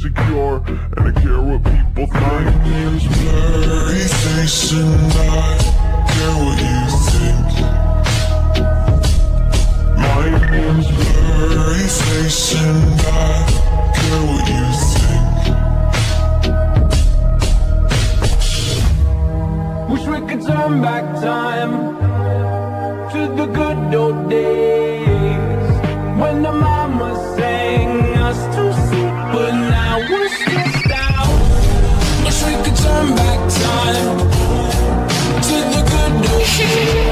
insecure, and I care what people think. My name's Blurry Face and I care what you think. My name's Blurry Face and I care what you think. Wish we could turn back time to the good old days when the mama sang us to sleep, but now we're stressed out. Wish we could turn back time to the good old days.